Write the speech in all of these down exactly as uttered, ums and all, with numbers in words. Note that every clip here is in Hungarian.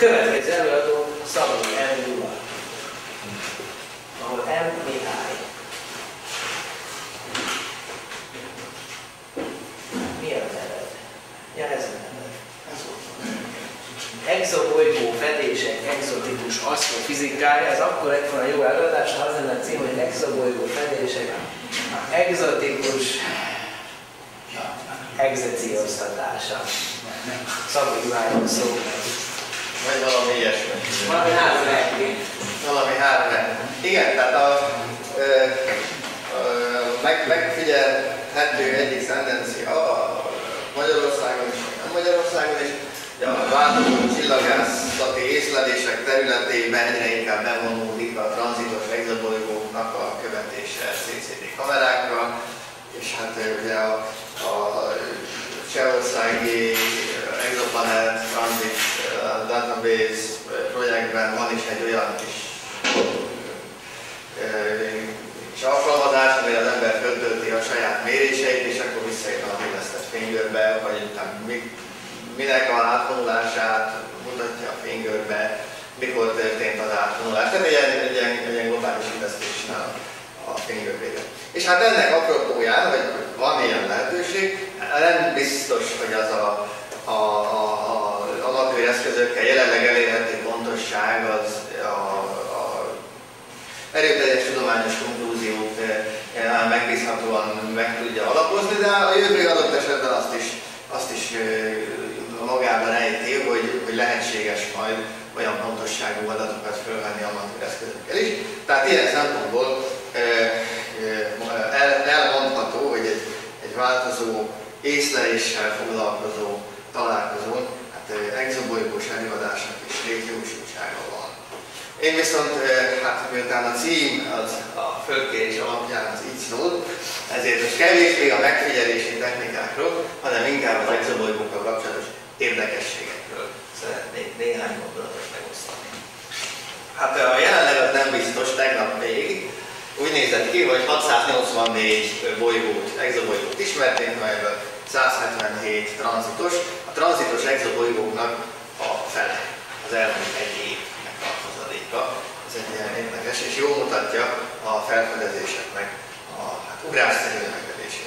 Következő előadó Szabó M. Gyula, ahol M. Mihály. Mi a neved? Ja, ez a neved. Exobolygó fedések, exotikus asztrofizikája, ez akkor lett volna jó előadás, ha az lenne a cím, hogy exobolygó fedések, exotikus execióztatása. Szabó Gyuláról szó. Vagy valami ilyesmi. Valami három neki. Valami három neki. Igen, tehát a, ö, ö, meg, megfigyelhető egyik tendencia a Magyarországon is, a Magyarországon is, a változó csillagászati észlelések területében egyre inkább bevonódik a tranzitos exobolygóknak a követése cé cé dé kamerákkal, és hát ugye a, a csehországi Exoplanet Transit Database projektben van is egy olyan kis, kis alkalmazás, amire az ember föltölti a saját méréseit, és akkor visszajön a villesztett fénygörbe, vagy minek a átvonulását mutatja a fénygörbe, mikor történt az átvonulás. Tehát egy, egy, egy, egy ilyen globális indesztésnál a fénygörbére. És hát ennek apropóján, hogy van ilyen lehetőség, nem biztos, hogy az a, a, a, a amatőreszközökkel jelenleg elérhető pontosság az a, a erőteljes tudományos konklúziót megbízhatóan meg tudja alapozni, de a jövő adott esetben azt is, azt is magában rejti, hogy, hogy lehetséges majd olyan pontosságú adatokat fölvenni amatőreszközökkel is. Tehát ilyen szempontból el, elmondható, hogy egy, egy változó észleléssel foglalkozó találkozón hát exobolygós előadásnak is létjogosultsága van. Én viszont, hát miután a cím az a fölkérés alapján az így szól, ezért most kevésbé a megfigyelési technikákról, hanem inkább az exobolygókkal kapcsolatos érdekességekről szeretnék néhány gondolatot megosztani. Hát a jelenleg az nem biztos, tegnap még úgy nézett ki, hogy hatszáznyolcvannégy bolygót, exobolygót ismertünk, melyből százhetvenhét tranzitos. A tranzitos exobolygóknak a fele, az elmúlt egy évnek a hozadéka. Ez egy ilyen érdekes, és jól mutatja a felfedezéseknek a hát, ugrásszerű növekedését.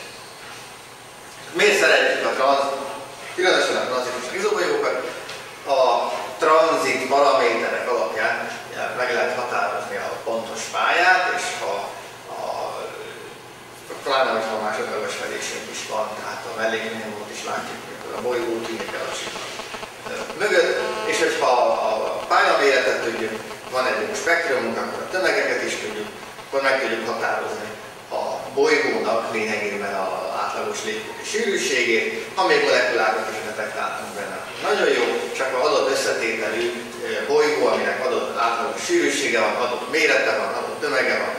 Miért szeretjük a tranz, különösen a tranzitos exobolygókat? A tranzit paraméterek alapján meg lehet határozni a pontos pályát, és ha a, pláne, hogyha másodlagos fedésünk is van, tehát a mellékminimumot is látjuk, amikor a bolygó tűnik el a csillag mögött, és hogyha a pályaméretet tudjuk, van egy jó spektrumunk, akkor a tömegeket is tudjuk, akkor meg tudjuk határozni a bolygónak lényegében az átlagos légköri sűrűségét, ha még molekulákat is detektáltunk benne. Nagyon jó, csak az adott összetételű bolygó, aminek adott átlagos sűrűsége van, adott mérete van, adott tömege van,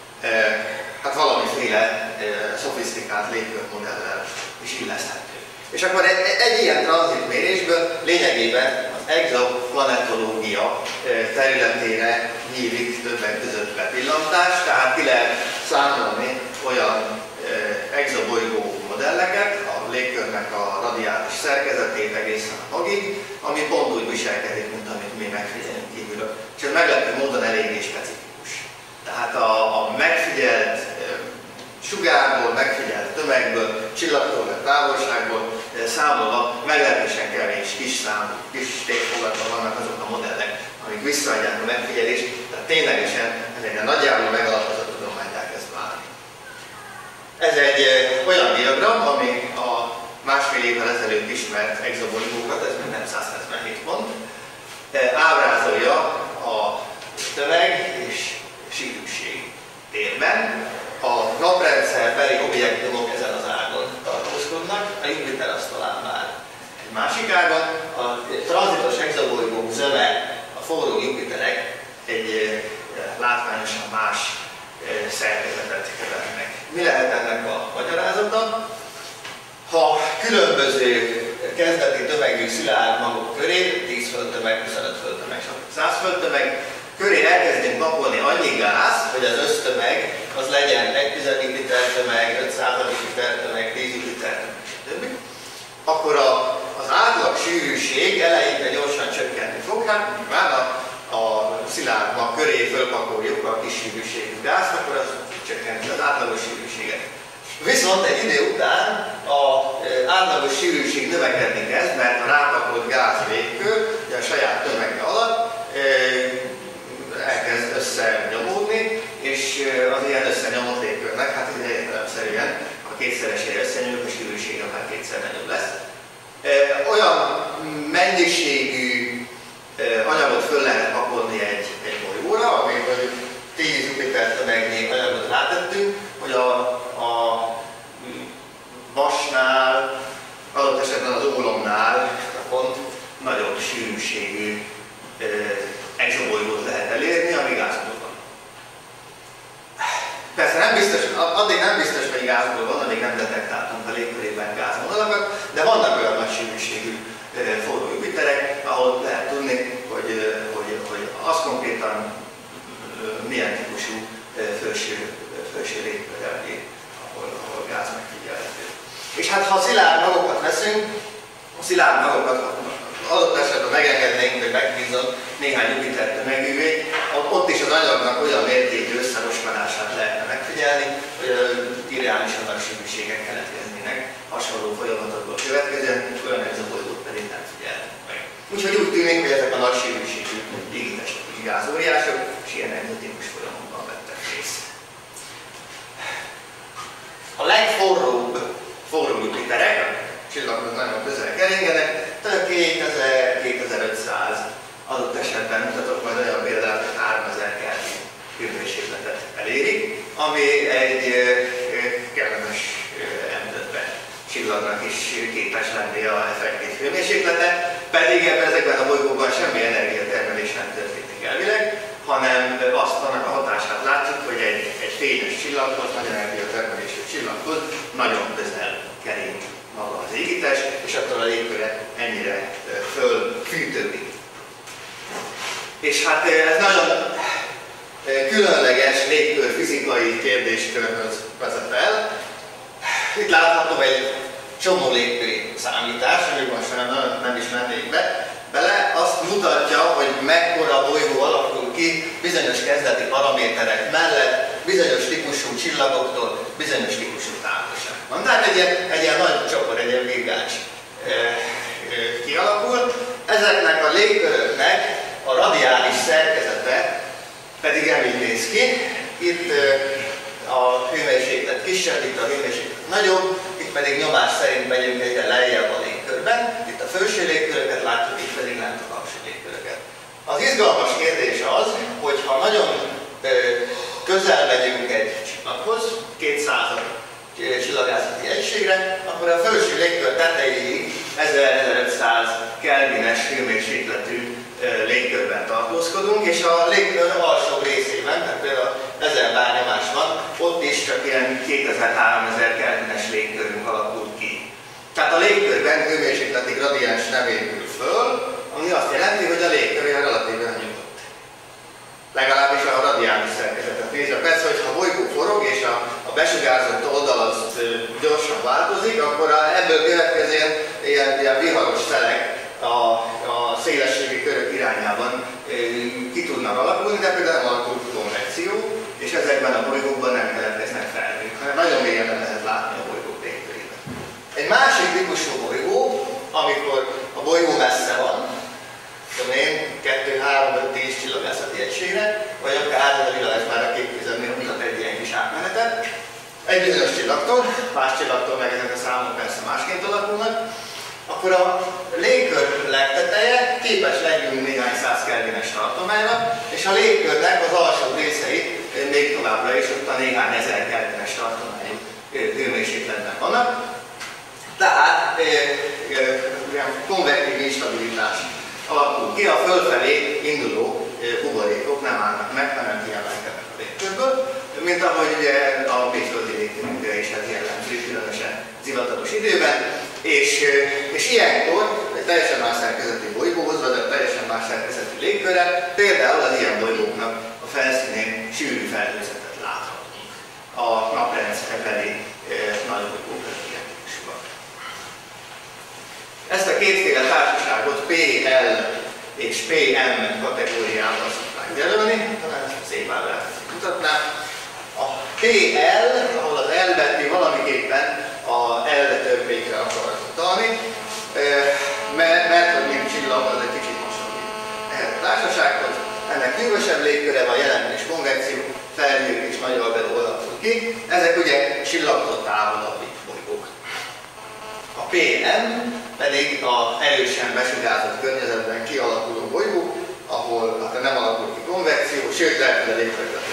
hát valamiféle szofisztikált légkörmodellel is illeszthető. És akkor egy, egy ilyen tranzitmérésből lényegében az exoplanetológia területére nyílik többek között bepillantás, tehát ki lehet számolni olyan exobolygó modelleket, a légkörnek a radiális szerkezetét egészen a magig, ami pont úgy viselkedik, mint amit mi megfigyelünk kívülről. És ez meglepő módon eléggé specifikus. Tehát a, a megfigyelt sugárból, megfigyelt tömegből, csillagtól vagy távolságból számolva meglehetősen kevés kis számú, kis tétfogatban vannak azok a modellek, amik visszaadják a megfigyelést, tehát ténylegesen ez egy nagyjából megalapozott tudományá kezd válni. Ez egy olyan diagram, ami a másfél évvel ezelőtt ismert exobolygókat, ez minden százhetvenhét pont, ábrázolja a tömeg és sűrűség térben. A naprendszerbeli objektumok ezen az ágon tartózkodnak, a Jupiter az talán már egy másik ágon, a tranzitos exobolygók zöme, a forró Jupiterek egy látványosan más szerkezetet követnek. Mi lehet ennek a magyarázata? Ha különböző kezdeti tömegű szilárd magok köré, tíz földtömeg, huszonöt földtömeg, száz földtömeg, köré elkezdünk napolni annyi gáz, hogy az össztömeg az legyen egy tizedik liter tömeg, öt százalék liter tömeg, tíz liter tömeg, stb. Akkor a, az átlag sűrűség eleinte gyorsan csökkenni fog, hát köré fölpakoljuk a kis sűrűségű gázt, akkor az csökkenti az átlagos sűrűséget. Viszont egy idő után az átlagos sűrűség növekedni kezd, mert a rápakolt gáz légkör, ugye a saját tömege alatt elkezd összenyomódni, és az ilyen összenyomott légkörnek, hát ugye értelemszerűen a kétszeresére összenyomjuk, a sűrűsége már kétszer nagyobb lesz. Olyan mennyiségű anyagot föl lehet pakolni egy, egy bolygóra, amikor tíz Jupiter tömegnyi anyagot rátettünk, hogy a, a vasnál, adott esetben az ólomnál pont nagyobb sűrűségű exobolygót lehet elérni, ami gázból van. Persze nem biztos, addig nem biztos, hogy gázból van, addig nem detektáltunk a légkörében gázvonalakat, de vannak olyan nagy sűrűségű forró Jupiterek, ahol lehet tudni, hogy, hogy, hogy az konkrétan milyen típusú felső, felső légkörrel, ahol, ahol gáz megfigyelhető. És hát ha szilárd magokat veszünk, a szilárd magokat adott esetben megengednénk, hogy megbízom néhány Jupiter tömegűvé, ott is az anyagnak olyan mértékű összeroskanását lehetne megfigyelni, hogy irreálisan nagy sűrűségek keletkeznének hasonló folyamatokból következően, olyan exobolygót pedig nem figyelnek meg. Úgyhogy úgy tűnik, hogy ezek a nagy sűrűségű légitestek is gázóriások, és ilyen exotikus folyamokban vettek részt. A legforróbb forró Jupiterek, a csillaghoz nagyon közel keringenek, tehát kétezer-kétezer-ötszáz adott esetben mutatok majd olyan példát, hogy háromezer Kelvin hőmérsékletet elérik, ami egy kellemes emlőtbe csillagnak is képes lenni a effektív hőmérséklete, pedig ebben ezekben a bolygókban semmi energiatermelés nem történik elvileg, hanem azt annak a hatását látjuk, hogy egy, egy fényes csillaghoz, nagy energiatermelésű csillaghoz nagyon közel kering maga az égitest, és akkor a légköre ennyire fölfűtődik. És hát ez nagyon különleges légkörfizikai kérdéskörhöz vezet el. Itt látható egy csomó légköri számítás, amit most nem, nem is mennék be, bele, azt mutatja, hogy mekkora bolygó alakul ki bizonyos kezdeti paraméterek mellett, bizonyos típusú csillagoktól, bizonyos típusú távolságban. Tehát egy ilyen, egy ilyen nagy csoport, egy ilyen virgács e, e, kialakul. Ezeknek a légköröknek a radiális szerkezete pedig így néz ki. Itt e, a hőmérséklet kisebb, itt a hőmérséklet nagyobb, itt pedig nyomás szerint megyünk egyre lejjebb a légkörben. Itt a felső légköröket látjuk, itt pedig lent a alsó légköröket. Az izgalmas kérdés az, hogy ha nagyon ö, közel megyünk egy csillaghoz, kétszáz csillagászati egységre, akkor a felső légkör tetejéig ezer-ezerötszáz kelvines hőmérsékletű ö, légkörben tartózkodunk, és a légkör alsó részében, tehát például ezer bár nyomás van, ott is csak ilyen kétezer-háromezer kelvines légkörünk alakul ki. Tehát a légkörben hőmérsékleti gradiens nem épül föl, ami azt jelenti, hogy a légkör olyan relatíven nyugodt. Legalábbis a radiális szerkezetet nézve. Persze, hogyha a bolygó forog és a, a besugárzott oldal az gyorsan változik, akkor a, ebből következően ilyen, ilyen viharos szelek a, a szélességi körök irányában e, ki tudnak alakulni, de például nem alakul konvekció, és ezekben a bolygókban nem keletkeznek felhők, hanem nagyon mélyen nem lehet látni a bolygók légkörében. Egy másik típusú bolygó, amikor a bolygó messze van, tudom én, kettő, három, öt, tíz csillagászati egységre, vagy akár a világos már a képviselőnél mutat egy ilyen kis átmenetet. Egy bizonyos csillagtól, más csillagtól meg ezek a számok persze másként alakulnak, akkor a légkör legteteje képes legyünk néhány száz kelvines tartományra, és a légkörnek az alsó részei még továbbra is ott a néhány ezer kelvines tartományú hőmérsékletben vannak. Tehát konvektív instabilitás alakul ki, a fölfelé induló buborékok nem állnak meg, hanem kiemelkednek a légkörből, mint ahogy ugye a mélyföldi légkörünkre is ez jellemző, különösen zivataros időben, és, és ilyenkor egy teljesen más szerkezetű bolygóhoz, vagy egy teljesen más szerkezetű légkörre, például az ilyen bolygóknak a felszínén sűrű felhőzetet láthatunk. A naprendszer beli e, nagy bolygóknak ilyen típusúak. Ezt a kétféle társaságot P L és P M kategóriában szokták lehet jelölni, talán ezt szépen lehet mutatnám. A pé el, ahol az L betű valamiképpen a L törpékre akar utalni, mert, mert hogy mint csillag, az egy kicsit hasonlít ehhez a társasághoz. Ennek hűvösebb légköre van, jelentős konvekció, felhők és nagy albedo alakul ki. Ezek ugye csillagtól távolabbi bolygók. A pé em pedig a erősen besugárzott környezetben kialakuló bolygó, ahol hát nem alakul ki konvekció, sőt lehet, hogy a légkörületi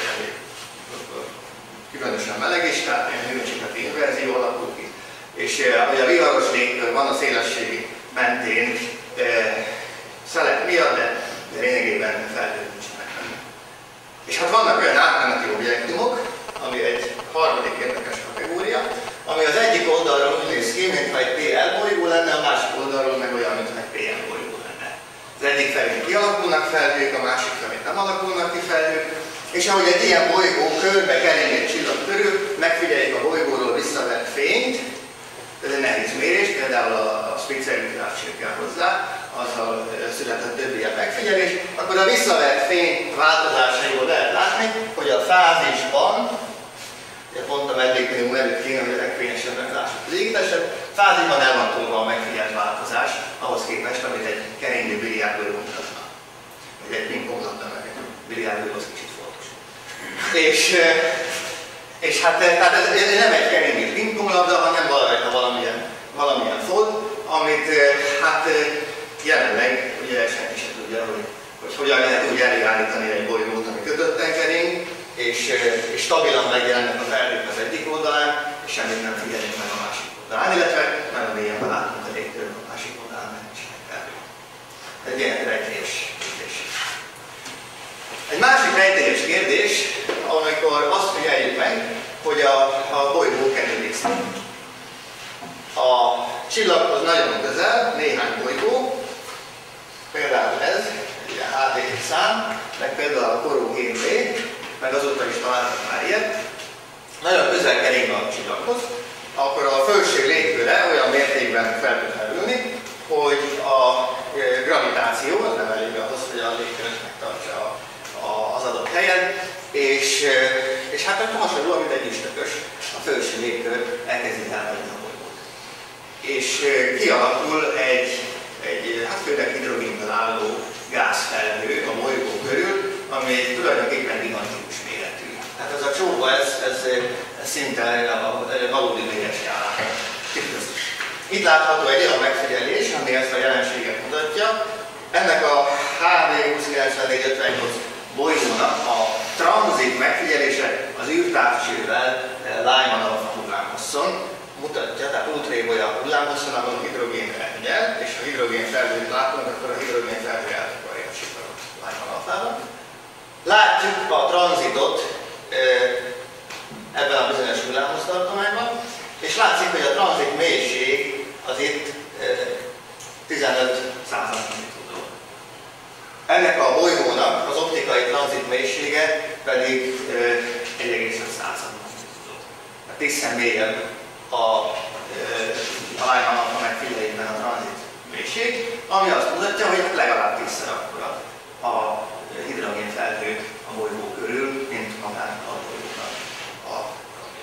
különösen meleg is, tehát ilyen hőmérsékleti inverzió alakul ki. És ahogy a viharos légkör van a szélességi mentén e, szelek miatt, de, de lényegében felhők nincsenek benne. És hát vannak olyan átmeneti objektumok, ami egy harmadik érdekes kategória, ami az egyik oldalról úgy néz ki, mintha egy pé el bolygó lenne, a másik oldalról meg olyan, mintha egy pé em bolygó lenne. Az egyik felé kialakulnak felhők, a másik felé nem alakulnak ki felhők, és ahogy egy ilyen bolygó körbe kering egy csillag körül, megfigyeljük a bolygóról visszavett fényt, ez egy nehéz mérés, például a Spitzer gráfség kell hozzá, azzal született több ilyen megfigyelés, akkor a visszavett fény változásaiból lehet látni, hogy a fázisban, ugye pont a vendégminimum előtt kéne, hogy a legfényesebben lássuk az égiteset, fázisban el van tolva a megfigyelt változás, ahhoz képest, amit egy keringő biliárdbolygó mutatna. Vagy egy pingponglabda, meg egy biliárdbolygó az kicsit fontos. És, és hát tehát ez, ez nem egy keringő pingponglabda, hanem valamilyen, valamilyen fold, amit hát jelenleg ugye senki sem tudja, hogy, hogy hogyan lehet úgy előállítani egy bolygót, ami kötötten kering, és, és stabilan megjelennek a felhők az egyik oldalán, és semmit nem figyelünk meg a másik oldalán, illetve nagyon mélyen látunk a légtőn a másik oldalán, meg is felhők. Ez egy ilyen rejtélyes kérdés. Egy másik rejtélyes kérdés, amikor azt figyeljük meg, hogy a, a bolygó kerülészik. A csillaghoz nagyon közel, néhány bolygó, például ez, egy há dé szám, meg például a Corot G B, meg azóta is találtak már ilyet, nagyon közel kering a csillaghoz, akkor a földség légköre olyan mértékben fel tud felülni, hogy a gravitáció az nem elég ahhoz, hogy a légköret megtartsa a, a, az adott helyen, és, és hát akkor hasonló, mint egy üstökös, a földség légkör elkezdi elvenni a bolygót. És kialakul egy, egy hát főleg hidrogénből álló gázfelhő a bolygó körül, ami egy tulajdonképpen gigantikus méretű. Tehát ez a csóva, ez, ez, ez szinte a valódi lényes járás. Itt látható egy olyan megfigyelés, ami ezt a jelenséget mutatja. Ennek a há dé húszkilencvennégy ötvennyolc bolygónak a tranzit megfigyelése az űrtávcsővel Lyman alfa hullámhosszon mutatja, tehát ultraébolya hullámhosszon, ahol a hidrogén elnyel, és ha hidrogén felhőt látunk, akkor a hidrogén felhő eltakarja a csillagot Lyman alfában. Látjuk a tranzitot ebben a bizonyos hullámhossztartományban, és látszik, hogy a tranzit mélység az itt tizenöt századmilliméter. Ennek a bolygónak az optikai tranzit mélysége pedig egy egész öt századmilliméter. Tehát tízszer mélyebb a, a Lyman alfa megfigyelésben a tranzit mélység, ami azt mutatja, hogy legalább tízszer akkora a hidrogén felhő a bolygó körül, mint magának a bolygónak a rabja.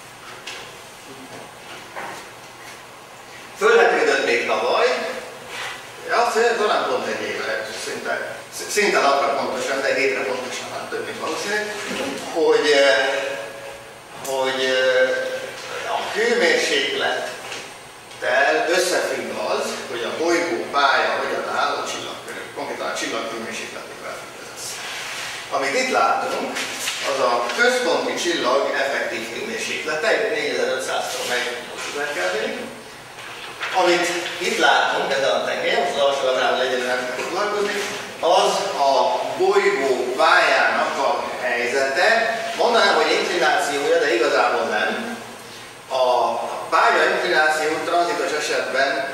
Fölvetődött még tavaly, azt talán pont egy éve, szinte, szinte napra pontosan, de egy hétre pontosan, hát több mint valószínűleg, hogy, hogy a hőmérséklettel összefügg az, hogy a bolygó pálya hogyan áll a csillag körül, konkrétan a csillag hőmérsékletével függ ez össze. Amit itt látunk, az a központi csillag effektív hőmérséklete, négyezer-ötszáztól meg Kelvin. Amit itt látunk ezen a tengelyen, most az alsó adrával egyedül nem kell foglalkozni, az a bolygó pályának a helyzete. Mondanám, hogy inklinációja, de igazából nem. A pálya inklináció tranzitos esetben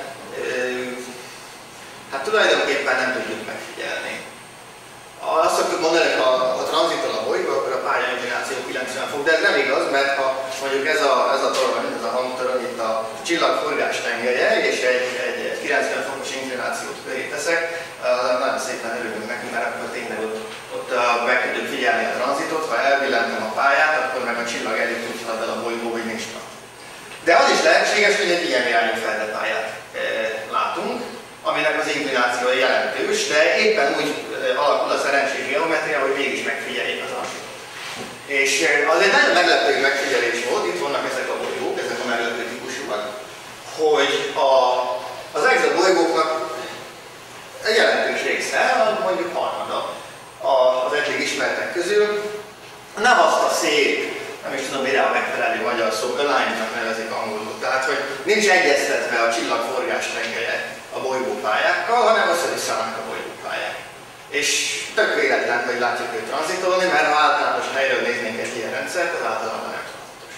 hát tulajdonképpen nem tudjuk megfigyelni. Azt szoktuk mondani, hogy ha a tranzitol a bolygó, akkor a pálya inklináció kilencven fok, de ez nem igaz, mert ha mondjuk ez a, ez a torony, ez a hangtorony itt a csillagforgás tengelye, és egy, egy kilencven fokos inklinációt köré teszek, nagyon szépen örülünk neki, mert akkor tényleg ott, ott a tudjuk figyelni a tranzitot, ha elbillentem a pályát, akkor meg a csillag előtt úgy halad el a bolygó, hogy nincs tart. De az is lehetséges, hogy egy ilyen irányú felhőpályát e, látunk, aminek az inklinációja jelentős, de éppen úgy e, alakul a szerencsés geometria, hogy mégis megfigyeljék az tranzitot. És e, az egy nagyon meglepő megfigyelés volt, itt vannak ezek a bolygók, ezek a meglepő típusúak, hogy a, az exobolygóknak egy jelentős része, mondjuk harmada az eddig ismertek közül, nem azt a szép, nem is tudom, mire a megfelelő magyar szó, alignment nevezik angolul. Tehát, hogy nincs egyeztetve a csillagforgás tengelye a bolygópályákkal, hanem össze-visszaállnak a bolygópályák. És tök véletlen, hogy látjuk őt tranzitolni, mert ha általános helyről néznénk egy ilyen rendszert, az általában nem tranzitos.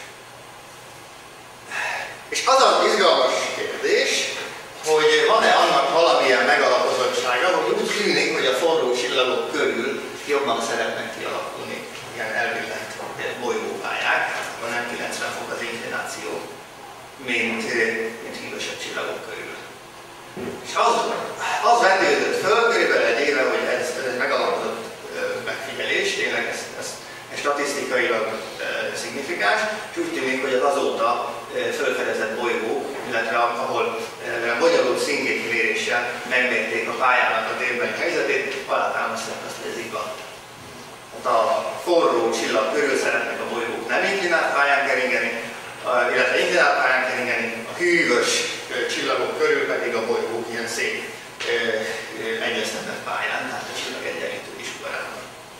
És az az izgalmas kérdés, hogy van-e annak valamilyen megalapozottsága, hogy úgy tűnik, hogy a forró csillagok körül jobban szeretnek kialakulni ilyen elbillent bolygópályák, akkor nem kilencven fok az inklináció, mint, mint hűvösebb csillagok körül. És az, az vetődött föl körülbelül egy éve, hogy ez, ez egy megalapozott megfigyelés, tényleg ez, ez, ez statisztikailag e, szignifikáns, és úgy tűnik, hogy az azóta e, fölfedezett bolygók, illetve ahol e, bonyolult színkékiméréssel megmérték a pályának a térbeli helyzetét, alátámasztják azt, hogy ez igaz. A forró csillag körül szeretnek a bolygók nem inklinált pályán keringeni, illetve inklinált pályán keringeni, a hűvös csillagok körül pedig a bolygók ilyen szép egyeztetett pályán, tehát a csillag egyenlítő iskolában.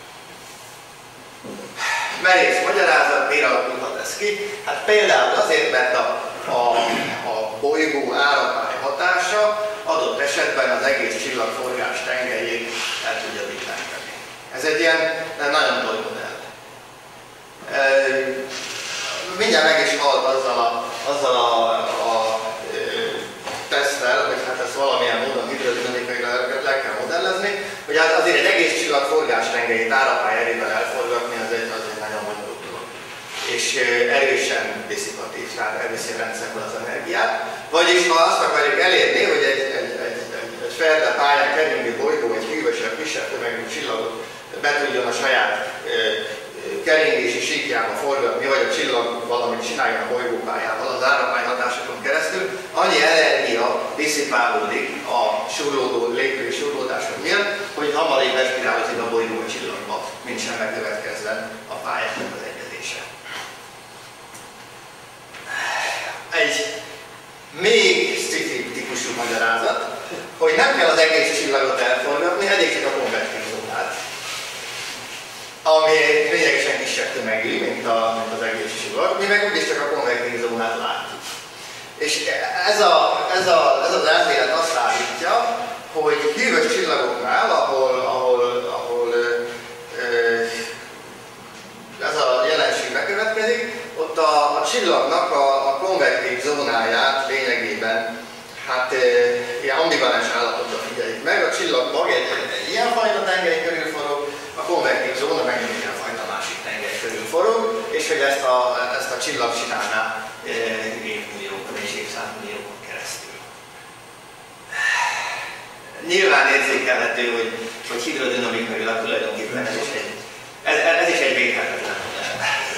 Merész magyarázat, miért alakulhat ez ki? Hát például azért, mert a, a, a bolygó árapály hatása adott esetben az egész csillagforgás tengelyét el tudja billenteni. Ez egy ilyen nagyon nagy modell. E, mindjárt meg is halt azzal a, azzal a, a e, teszttel, hogy hát ezt valamilyen módon hidrodinamikailag le kell modellezni, hogy hát azért egy egész csillag forgástengelyét árapály erővel elforgatni, az egy, az egy nagyon bonyolult dolog. És e, erősen diszipatív, tehát elviszi a rendszerből az energiát. Vagyis ha azt akarjuk elérni, hogy egy, egy, egy, egy, egy ferde pályán keringő bolygó, egy hűvösebb, kisebb tömegű csillagot be tudjon a saját e, keringési síkjába forgatni, vagy a csillag valamit csináljon a bolygópályával az árapály hatásokon keresztül, annyi energia diszipálódik a surlódó, légköri surlódások miatt, hogy hamarabb bespirálozik a bolygó a csillagba, mint sem megkövetkezzen a pályának az egyezése. Egy még sci-fi típusú magyarázat, hogy nem kell az egész csillagot elforgatni, elég csak a konvektív zónát, ami lényegesen kisebb tömegű, mint, a, mint az egész csillag, mi meg úgyis csak a konvektív zónát látjuk. És ez, a, ez, a, ez az elmélet azt állítja, hogy hűvös csillagoknál, ahol, ahol, ahol ö, ö, ez a jelenség bekövetkezik, ott a, a csillagnak a, a konvektív zónáját lényegében hát ö, ilyen ambivalens állapotban figyeljük meg. A csillag mag egy, egy ilyen fajta tengely körül forog, a konvektív zóna meg egy ilyen fajta másik tengely körül forog, és hogy ezt a, ezt a csillag csinálná e, évmilliókon és évszázmilliókon keresztül. Nyilván érzékelhető, hogy, hogy hidrodinamikailag tulajdonképpen ez is egy, ez, ez is egy védhetetlen modell.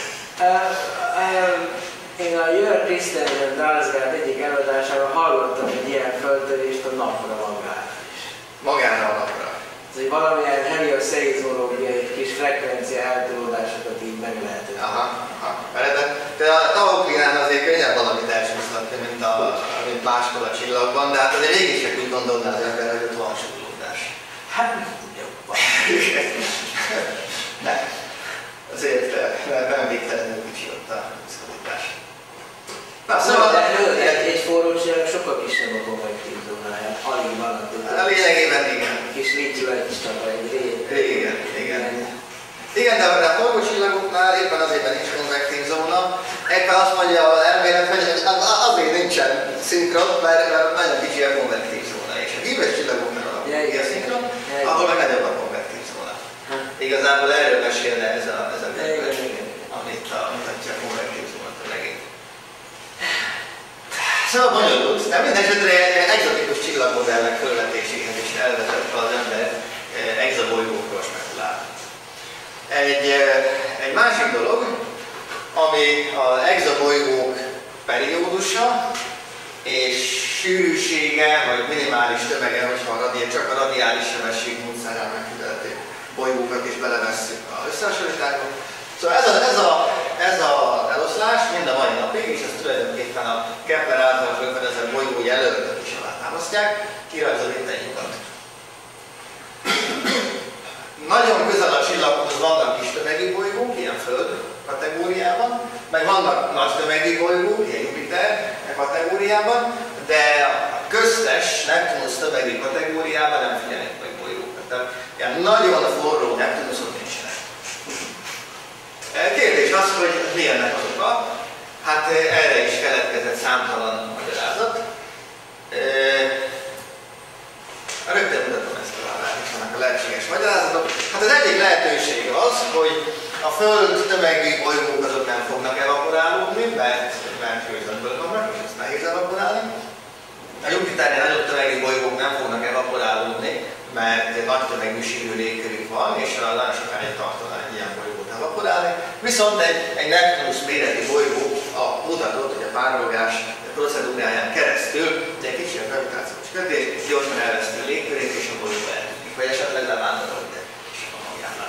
Én a Jörg Krisztián Dalsgaard egyik előadásában hallottam egy ilyen föltörést a napra magára is. Magára a napra. Ez egy valamilyen helioszeizmológiai kis frekvencia eltolódásokat így meg lehet. Aha, aha. De a tavoklinán azért könnyebb valamit elsúsztatni, mint, a, mint máskor a csillagban, de hát azért végig csak úgy gondolná az ember, hogy ott van súlyolódás. Hát nem tudja. Nem. Azért nem végtelenül kicsi ott a szorítás. Na, szóval de egy, egy forró csillag sokkal kisebb a konvektív zónája. Alig van a a lényegében igen. Kis lítjulegistaba egy rég. Igen, igen. Igen, de a forró csillagoknál éppen azért nincs konvektív zóna. Éppen azt mondja az elmélet, hogy azért nincsen szinkron, mert, mert nagyon kicsi a konvektív zóna. És a hűvös csillagoknál a szinkron, ahol meg nagyobb a konvektív zóna. Igazából erről mesélne ez a, ez a könyv, amit mutatja a konvektív zónát a legény. Szóval bonyolult, de mindenesetre egzotikus csillagmodellek fölvetéséhez is elvezette az ember exobolygókról spekulált. Egy, egy másik dolog, ami az exabolygók periódusa és sűrűsége, vagy minimális tömege, hogyha a radi, csak a radiális sebesség módszerrel megfigyelhető bolygókat is belevesszük az összehasonlításba. Szóval ez a, ez, a, ez a eloszlás mind a mai napig, és ez tulajdonképpen a Kepler által felfedezett bolygó jelöltek is alátámasztják, kirajzol itt egy lyukat. Nagyon közel a csillaghoz vannak kis tömegű bolygók, ilyen Föld kategóriában, meg vannak nagy tömegű bolygók, ilyen Jupiter kategóriában, de a köztes Neptunusz tömegű kategóriában nem figyelnek meg bolygókat. Tehát ilyen nagyon forró Neptunuszok nincsenek. Kérdés az, hogy mi ennek az oka? Hát erre is keletkezett számtalan magyarázat. Rögtön mutatom ezt a vállásnak a lehetséges magyarázatot. Hát az egyik lehetőség az, hogy a Föld tömegű bolygók azok nem fognak evaporálódni, mert, mert hőzömből vannak, és ezt nehéz evaporálni. A Jupiternél nagyobb tömegű bolygók nem fognak evaporálódni, mert nagy tömegű sűrű légkörük van, és nagyon sokáig tartaná egy ilyen bolygót evaporálni. Viszont egy, egy Neptunusz méretű bolygó a mutatott, hogy a párolgás procedúráján keresztül egy kicsi a gravitációs kötés, gyorsan elveszti a légkörét, és a bolygó eltűnik, vagy esetleg levándorol ide, és a magjánál.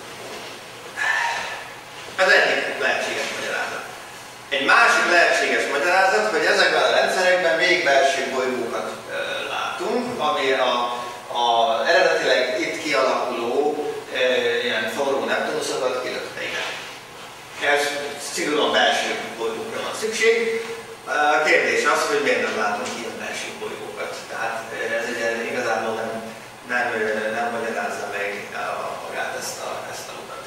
Ez egyik lehetséges magyarázat. Egy másik lehetséges magyarázat, hogy ezekben a rendszerekben még belső bolygókat e, látunk, ami a, a eredetileg itt kialakuló e, ilyen forró Neptunuszokat kilökte ide. Ez szigorúan belső bolygókra van szükség. A kérdés az, hogy miért nem látunk ilyen belső bolygókat. Tehát ez ugye igazából nem, nem, nem magyarázza meg magát ezt a, ezt a utat.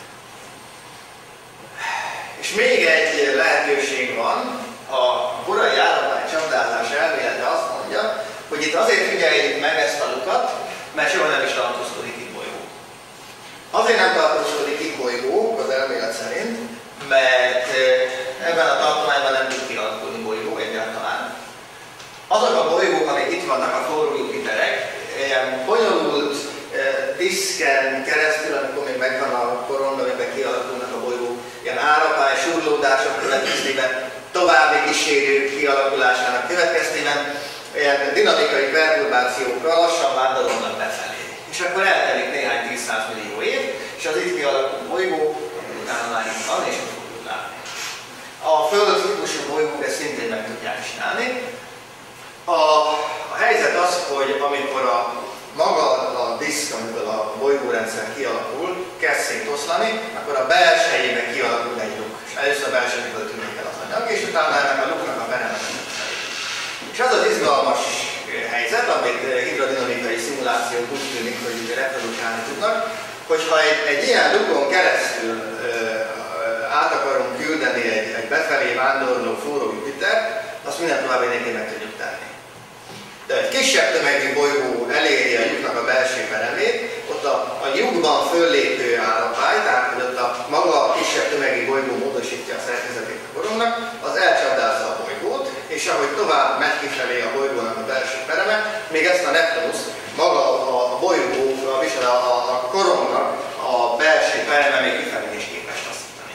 És még egy lehetőség van, a korai állapály csapdázás elmélete azt mondja, hogy itt azért figyeljük meg ezt a lukat, mert soha nem is tartózkodik itt bolygó. Azért nem tartózkodik itt bolygó az elmélet szerint, mert ebben a tartományban nem tud kialakulni bolygó egyáltalán. Azok a bolygók, amik itt vannak, a forró Jupiterek, ilyen bonyolult diszken keresztül, amikor még megvan a korona, amiben kialakulnak a bolygók, ilyen árapály, surlódások következtében, további kísérő kialakulásának következtében, ilyen dinamikai perturbációkkal lassan vándorolnak befelé. És akkor eltelik néhány tízszáz millió év, és az itt kialakult bolygó utána már itt van, és ott fogjuk látni. A Föld típusú bolygók ezt szintén meg tudják csinálni. A, a helyzet az, hogy amikor a maga a diszk, amiből a bolygórendszer kialakul, kezd szétoszlani, akkor a belsejében kialakul egy luk. És először a belsejéből tűnik el az anyag, és utána ennek a luknak a pereme. És az az izgalmas helyzet, amit hidrodinamikai szimulációk úgy tűnik, hogy reprodukálni tudnak, hogyha egy, egy ilyen lukon keresztül ö, át akarunk küldeni egy, egy befelé vándorló forró Jupiter, azt minden további nélkül meg tudjuk tenni. De egy kisebb tömegű bolygó eléri a lyuknak a belső peremét, ott a, a lyukban föllépő állapály, tehát hogy ott a maga a kisebb tömegű bolygó módosítja a szerkezetét a korongnak, az elcsapdázza a bolygót, és ahogy tovább megy kifelé a bolygónak a belső pereme, még ezt a Neptunusz, maga a, a bolygó, a, a, a korongnak a belső pereme még kifelé is képes taszítani.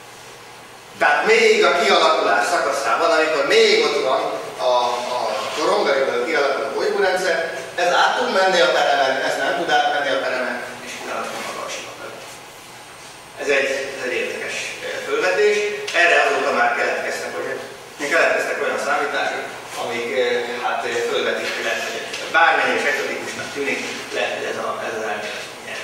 Tehát még a kialakulás szakaszában, amikor még ott van a, a korong, amiből kialakul a bolygórendszer, ez át tud menni a peremen, ez nem tud átmenni a peremen, és kialakul maga a sivatag. Ez egy, ez egy érdekes fölvetés. Erre azóta már keletkeztek, hogy keletkeztek olyan számítások, amik hát fölvetik, hogy lehet, hogy bármennyi és exotikusnak tűnik, lehet, hogy ez, a, ez az elmélet nyer.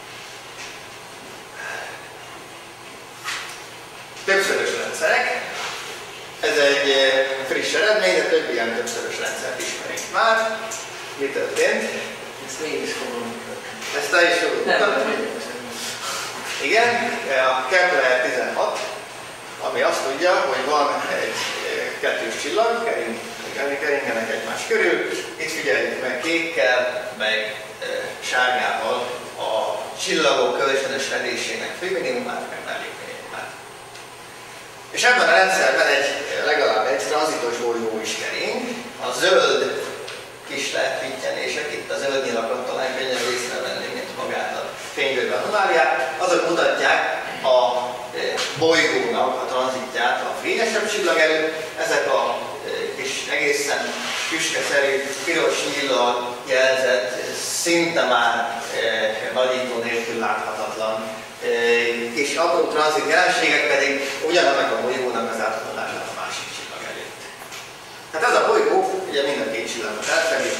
Többszörös rendszerek. Ez egy friss eredmény, de több ilyen többszörös rendszert ismerünk már. Mi történt? Ezt én is fogom. Ezt te is fogod mutatni? Igen, a Kepler tizenhat, ami azt tudja, hogy van egy kettős csillag, kering, keringenek egymás körül. Itt figyeljük meg kékkel, meg e, sárgával a csillagok kölcsönös fedésének főminimumát, meg mellékminimumát. És ebben a rendszerben egy, legalább egy tranzitos bolygó is kering. A zöld kis lepintyenések, itt a zöld nyilakat talán könnyen észrevenni, mint magát a fénygőben anomáliát, azok mutatják a bolygónak a tranzitját a fényesebb csillag előtt. Ezek a kis egészen tüskeszerű, piros nyíllal jelzett, szinte már nagyító nélkül láthatatlan kis apró tranzit jelenségek pedig ugyanannak a bolygónak az átadását a másik csillag előtt. Tehát ez a bolygó ugye mind a két csillagot elfedi.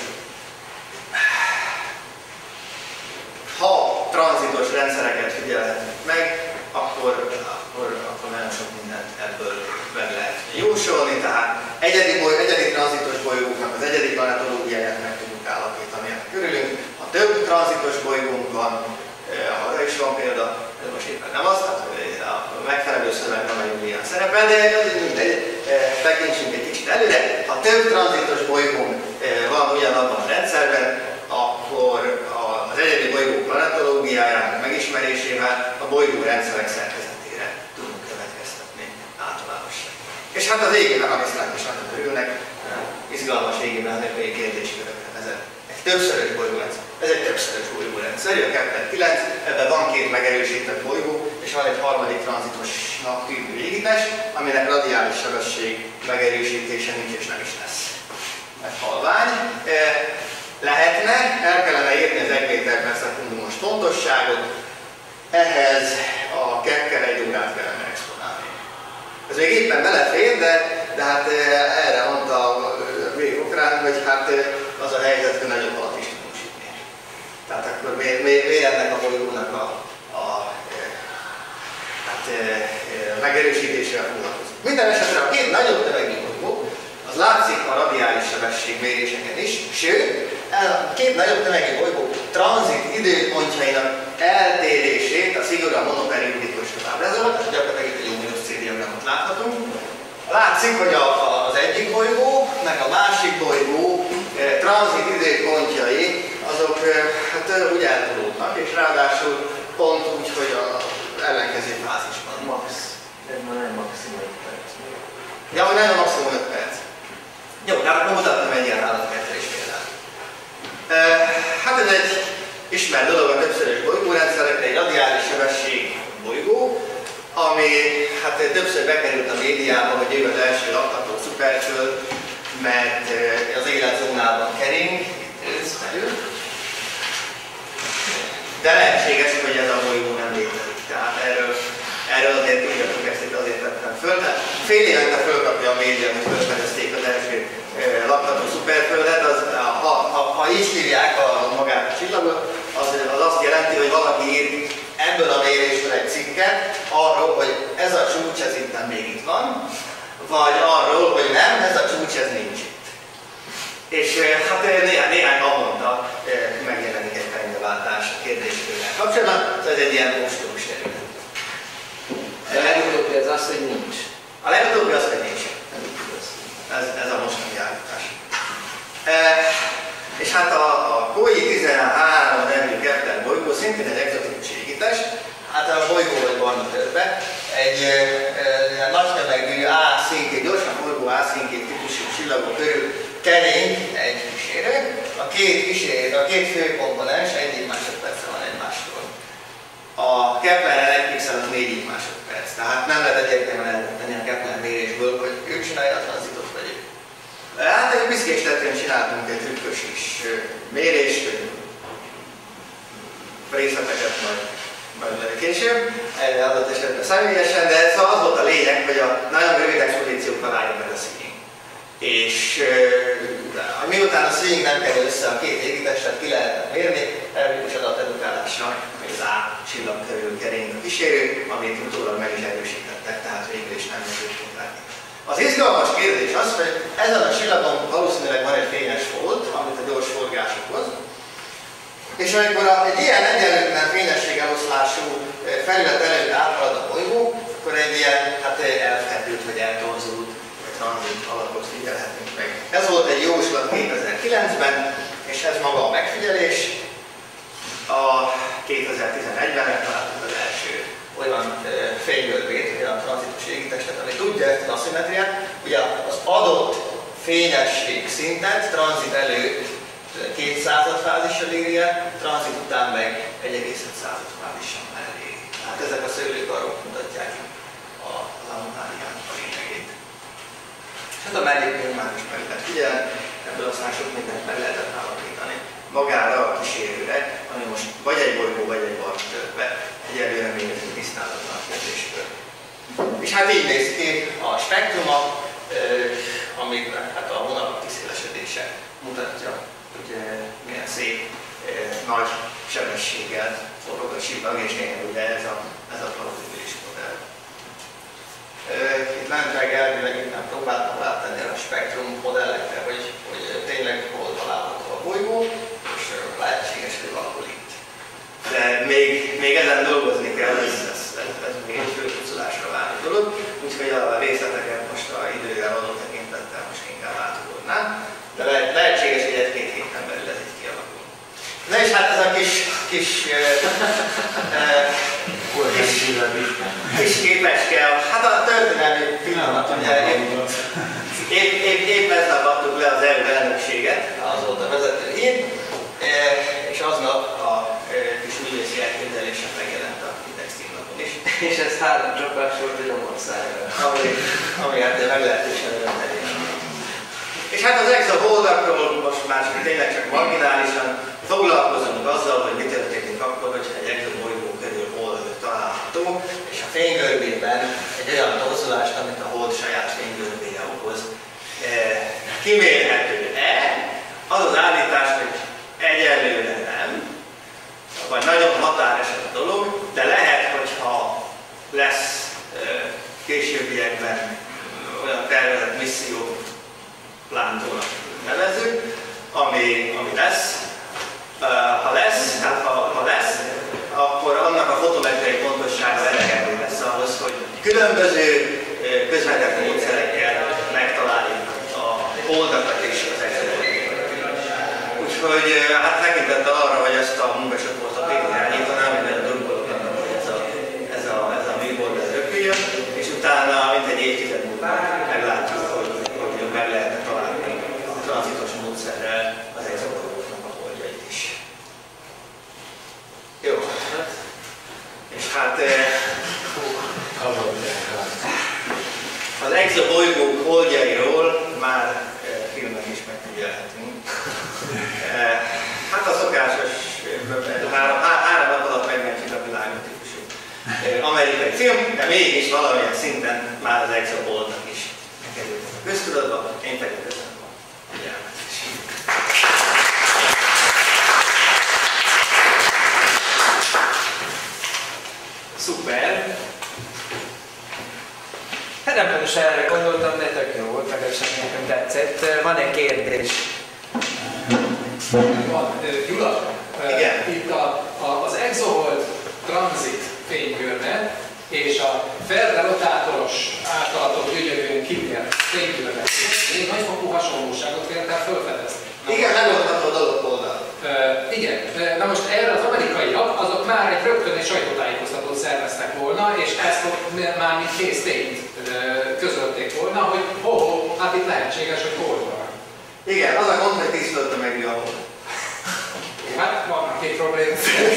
Ha tranzitos rendszereket figyelhetünk meg, akkor, akkor, akkor nagyon sok mindent ebből meg lehet jósolni, tehát egyedi, boly, egyedi tranzitos bolygóknak az egyedi planetológiáját meg tudjuk állapítani körülünk. Ha több tranzitos bolygónk van, arra is van példa, ez most éppen nem az, tehát a megfelelő szöveg nem nagyon ilyen szerepel, de mindegy, tekintsünk egy kicsit előre. Ha több tranzitos bolygónk van ugyanabban a rendszerben, akkor az egyedi bolygó planetológiájának megismerésével a bolygó rendszerek szerkezetére tudunk következtetni általánosság. És hát az égi mechaniszták is nagyon örülnek, izgalmas égi mechanikai kérdéskörökre vezet. Egy többszörös bolygórendszer. Ez egy többszörös bolygórendszer, a Kepler kilenc, ebben van két megerősített bolygó, és van egy harmadik tranzitosnak tűnő égitest, aminek radiális sebesség megerősítése nincs és nem is lesz. Ez halvány. Lehetne, el kellene érni az egy méter per szekundumos pontosságot, ehhez a Kekkkel egy órát kellene exponálni. Ez még éppen belefér, de, de hát erre mondta a végokrán, hogy hát az a helyzet, hogy nagyobb alatt is tudunk sütni. Tehát akkor miért, miért ennek a bolygónak a, a hát, megerősítésével foglalkozik. Minden esetre a két nagyobb tömegű bolygó, az látszik a radiális sebesség méréseken is, sőt, a két nagyobb tömegű bolygó tranzit időpontjainak eltérését a szigorúan monoperiódikusra ábrázolva, tehát gyakorlatilag itt egy jó-minusz C-diagramot láthatunk. Látszik, hogy a, a, az egyik bolygó, meg a másik bolygó eh, tranzit időpontjai, azok eh, hát úgy eltolódnak, és ráadásul pont úgy, hogy az ellenkező fázisban. Max. Ez már nem maximum öt perc. Ja, hogy nem maximum öt perc. Jó, tehát akkor mutattam egy ilyen állatkertelés példát. Hát ez egy ismert dolog a többszörös bolygórendszerekre, egy radiális sebesség bolygó, ami hát többször bekerült a médiába, hogy ő az első lakható szuperföld, mert az életzónában kering, itt belül. De lehetséges, hogy ez a bolygó nem létezik. Tehát erről, erről azért tudjatok, ezt itt azért tettem föl. Tehát fél évente fölkapja a média, hogy fölfedezték az első lakható szuperföldet, az, ha, ha, ha így hívják a, magát a csillagot, az, az azt jelenti, hogy valaki ír ebből a mérésből egy cikket arról, hogy ez a csúcs, ez itt még itt van, vagy arról, hogy nem, ez a csúcs, ez nincs itt. És hát néhány, néhány havonta megjelenik egy pengeváltás a kérdéskörrel kapcsolatban, ez egy ilyen mostoros terület. A legutóbbi az az, hogy nincs. A legutóbbi az, hogy nincs. Ez, ez a mostani állítás. E, és hát a, a Kói tizenhárom nevű Kepler bolygó szintén egy egzotikus égitest. Hát a bolygó vagy barna körbe egy e, e, nagy tömegű A-színkét, gyorsan forgó A-színkét típusú csillagok körül kering egy kísérő. A két kísérő, a két fő komponens egyik másodpercre van egymástól. A Kepleren egy pixel az négy másodperc, tehát nem lehet egyértelműen eldönteni a Kepler mérésből, hogy ő csinálja a tranzitot vagy ő. Hát egy Piszkés tetőn csináltunk egy trükkös kis mérést, részleteket majd, majd később, adott esetben személyesen, de szóval az volt a lényeg, hogy a nagyon rövid expozíciókkal álljon meg a szín. És uh, miután a szín nem kerül össze a két égitestet, ki lehetett mérni, elvikus adatedukálással az A csillag körül kering a kísérő, amit utólag meg is erősítettek, tehát végül is nem tudtunk látni. Az izgalmas kérdés az, hogy ezen a csillagon valószínűleg van egy fényes folt, amit a gyors forgás okoz, és amikor egy ilyen egyenlőtlen fényességeloszlású felület előtt áthalad a bolygó, akkor egy ilyen hát elferdült vagy eltorzult tranzit alapot figyelhetünk meg. Ez volt egy jóslat kétezer-kilencben, és ez maga a megfigyelés. A kétezer-tizenegyben megtaláltuk az első olyan fénygörbét, olyan tranzitos égitestet, ami tudja ezt az aszimmetriát. Ugye az adott fényesség szintet tranzit előtt két század fázissal éri el, tranzit után meg egy egész öt század fázissal. ezek a szőlőkarok mutatják az anomáliának a lényegét. És hát a melléknyomán is meg lehet figyelni, ebből aztán sok mindent meg lehetett állapítani. Magára a kísérőre, ami most vagy egy bolygó, vagy egy barna törpe, egyelőre még ez egy tisztázatlan kérdéskör. És hát így néz ki a spektruma, ami hát a vonalak kiszélesedése mutatja, hogy milyen szép, nagy sebességgel forog a csillag, és tényleg ugye ez a, ez a plauzibilis modell. Itt lentleg elvileg itt nem próbáltam rátenni a spektrum modellekre, hogy, hogy tényleg hol található a bolygó, és lehetséges, hogy valahol itt. De még, még ezen dolgozni kell, ez, ez, ez, ez még egy fölpucolásra váró dolog, úgyhogy a részleteket most a idővel való tekintettel most inkább átugornám, de lehet, lehetséges, hogy egy-két héten belül ez így kialakul. Na és hát ez a kis, kis, uh, kis, kis képecske, hát a történelmi pillanat, ugye épp, épp, épp ezzel kaptuk le az é u elnökséget, az volt a vezető hír, és aznap a kis ügyészi elképzelésen megjelent a Index címlapon is. És ez három csapás volt egy omországra. Ami, ami hát meglehetősen örömtelés. És hát az exaholdakról most már tényleg csak marginálisan foglalkozunk azzal, hogy mi történik akkor, hogyha egy exabolygó körül hold található, és a fénygörbében egy olyan torzulást, amit a hold saját fénygörbéje okoz, kimérhető-e? Az az állítás, hogy egyelőre nem, vagy nagyon határeset a dolog, de lehet, hogyha lesz későbbiekben olyan tervezett misszió, lándónak nevezzük, ami, ami lesz. Ha lesz, hát ha, ha lesz, akkor annak a fotometriai pontossága elegendő lesz ahhoz, hogy különböző közvetett módszerekkel megtaláljuk a holdakat és az exobolygókat. Úgyhogy hát tekintettel arra, hogy ezt a munkacsoportot én irányítanám, minden drukkolok annak, hogy ez a, ez a, ez a műhold röpüljön, és utána mint egy évtized múlva meglátjuk, hogy, hogy meg lehetne találni tranzitos módszerrel az exobolygóknak a holdjait is. Jó, hát. És hát az exobolygók holdjairól már filmek is megfigyelhetünk. Hát a szokásos három, három nap alatt megmentjük a világot típusú amerikai film, de mégis valamilyen szinten már az exoboldnak is megkerültek a köztudatba, én pedig köszönöm a figyelmet is. Szuper! Hát nem tudom, se erre gondoltam, de tök jó volt, legalábbis nekem tetszett. Van egy kérdés. Van, Gyula, igen. Itt a, a, az exohold tranzit fénykörbe és a felrerotátoros általatok gyönyörűen kitért fénykörbe én nagyfokú hasonlóságot véltem felfedezni. Igen, megoldható a dolog oldal. Uh, igen, na most erre az amerikaiak, azok már egy rögtön egy sajtótájékoztatót szerveztek volna, és ezt már mint kész tényt uh, közölték volna, hogy ho-ho, hát itt lehetséges, hogy hold van. Igen, az a gond, hogy tíz fölött a megül a hold. Hát vannak két problémák.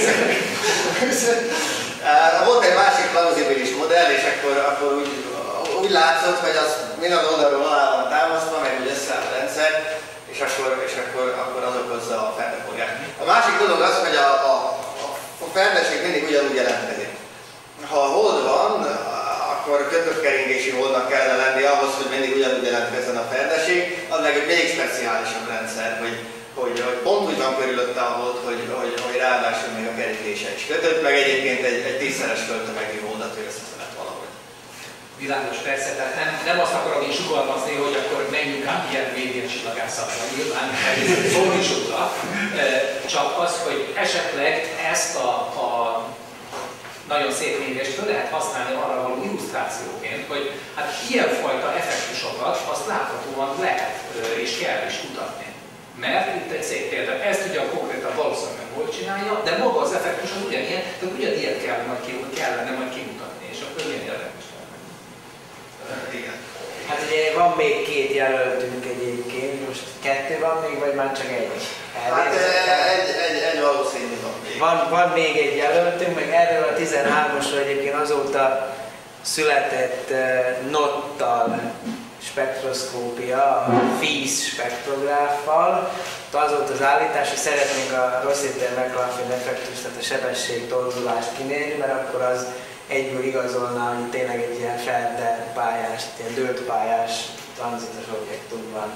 Volt egy másik plauzibilis modell, és akkor, akkor úgy, úgy látszott, hogy az minden oldalról alá van támasztva, meg úgy összeáll a rendszer, és akkor, és akkor, akkor az okozza a felbefogást. A másik dolog az, hogy a, a, a ferdesség mindig ugyanúgy jelentkezik. Ha a hold van, akkor kötökkeringési holdnak kellene lenni ahhoz, hogy mindig ugyanúgy jelentkezzen a ferdesség, az meg egy még speciálisabb rendszer, hogy, hogy, hogy pont úgy van körülötte a hold, hogy, hogy, hogy ráadásul még a kerítése is kötött, meg egyébként egy, egy tízszeres földtömegű holdat ő összeszedett valahogy. Világos, persze, tehát nem, nem azt akarom én sugalmazni, hogy akkor menjünk át ilyen médiacsillagászatra, nyilván fordítsukra, csak az, hogy esetleg ezt a, a nagyon szép mérést föl lehet használni arra való illusztrációként, hogy hát ilyenfajta effektusokat azt láthatóan lehet és kell is kutatni. Mert itt egy szép példa, ezt ugye a konkrétan valószínűleg hol csinálja, de maga az effektus az ugyanilyen, tehát ugyanilyet kellene majd, ki, kellene majd kimutatni, és akkor ilyen érdekes lenne. Igen. Hát ugye van még két jelöltünk egyébként, most kettő van még, vagy már csak egy? Hát egy, egy, egy valószínű van még. van, van még egy jelöltünk, meg erről a tizenhármasról egyébként azóta született uh, nottal spektroszkópia, a FIS spektrográffal. Az volt az állítás, hogy szeretnénk a Rossiter-McLaughlin effektust, tehát a sebesség torzulást kimérni, mert akkor az egyből igazolná, hogy tényleg egy ilyen ferde pályás, ilyen dőlt pályás tranzitos objektum van.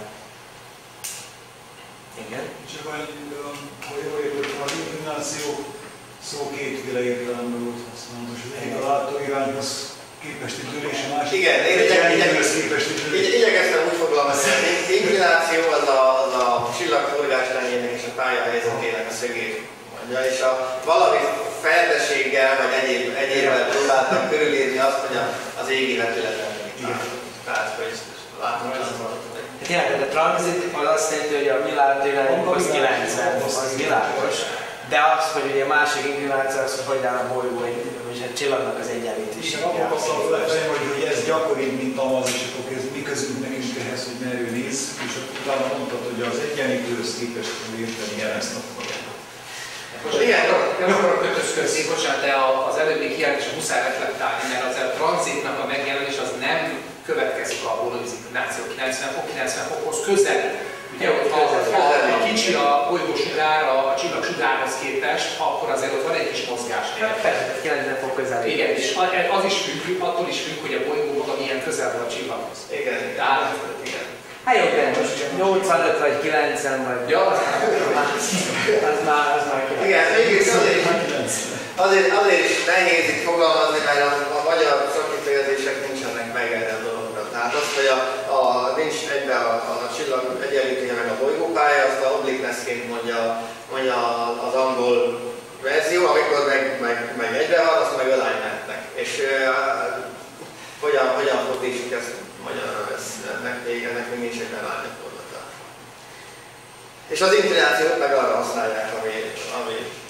Igen. Csak hogy az inklináció szó kétféle értelemben volt használva. Az egyik a látóirányhoz képesti dőlés, a másik igen, én egyenlítőhöz képesti dőlés. Igyekeztem úgy fogalmazni, hogy inklináció az a, az a csillag forgáslányének és a pálya helyzetének a szögét mondja, és a valami feldeséggel vagy egyéb, egyébben próbáltam körülírni azt, hogy az égi vetületen van. Tehát, hogy látom, hogy az van. Tényleg, a tranzit az azt jelenti, hogy a mi látóirányunk az kilencven, az világos. De az, hogy ugye a másik inklináció az, hogy hogy áll a bolygó, vagy a csillagnak az egyenlítésére. Akkor kaptam fel, hogy ez gyakoribb, mint az, és akkor ez mi közünk nekünk ehhez, hogy merő néz, és utána mondtad, hogy az egyenlítőhöz képest érteni el ezt a folyamatot. Most igen, nem akarok kötözködni, bocsánat, de az előbbi kijelentés muszáj reflektálni, mert az a tranzitnak a megjelenés az nem következik abból, hogy az inklináció kilencven fok, kilencven fokhoz közelít. Ugye, ha, ha, ha kicsi a bolygó sugár a csillag sugárhoz képest, akkor azért ott van egy kis mozgástér. Persze, kilencven fok közel. Igen, és az is függ, attól is függ, hogy a bolygó maga milyen közel van a csillaghoz. Igen. Tehát, igen. Hát jó, de most nyolcvanöt vagy kilencven vagy. Ja, az már, az már kilencven. Igen, mégis azért, azért, azért is nehéz itt fogalmazni, mert a, a magyar szakifejezések nincsenek meg erre a dologra. Tehát az, hogy a, a, nincs egybe a, a, a csillag egyenlítője meg a bolygópálya, azt a obliquenessként mondja, mondja az angol verzió, amikor meg, meg, meg egybe van, azt meg alignmentnek. És uh, hogyan, hogyan fordítsuk ezt magyarra, ennek, ennek még nincs egy alignment fordulata. És az inklinációt meg arra használják, ami, ami